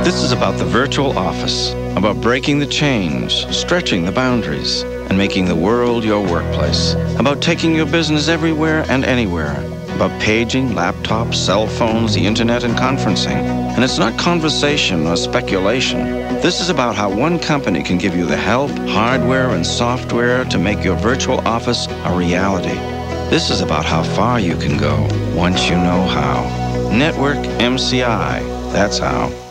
This is about the virtual office, about breaking the chains, stretching the boundaries, and making the world your workplace, about taking your business everywhere and anywhere, about paging, laptops, cell phones, the internet, and conferencing. And it's not conversation or speculation. This is about how one company can give you the help, hardware, and software to make your virtual office a reality. This is about how far you can go once you know how. Network MCI, that's how.